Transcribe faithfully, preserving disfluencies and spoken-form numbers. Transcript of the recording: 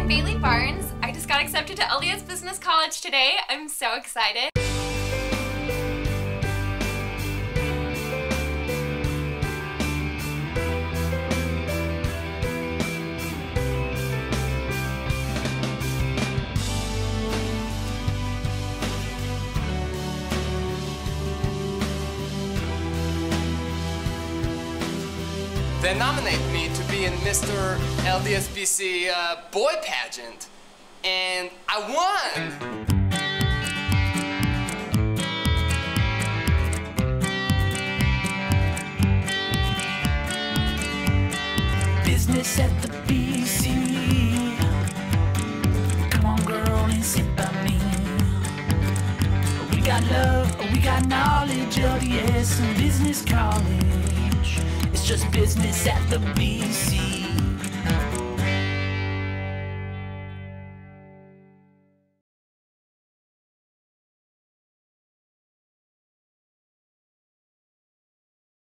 Bailey Barnes. I just got accepted to L D S Business College today. I'm so excited. They nominated me to be in Mister L D S B C uh, boy pageant, and I won! Business at the B C. Come on, girl, and sit by me. We got love, we got knowledge, L D S and business college. It's just business at the B C.